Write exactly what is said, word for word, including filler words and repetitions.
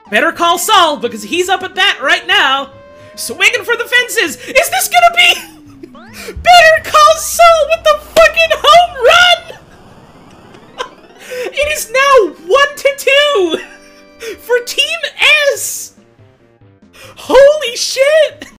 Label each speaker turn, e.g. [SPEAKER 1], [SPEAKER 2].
[SPEAKER 1] Better call Saul, because he's up at that right now. Swinging for the fences. Is this gonna be... Better call Saul? What the fuck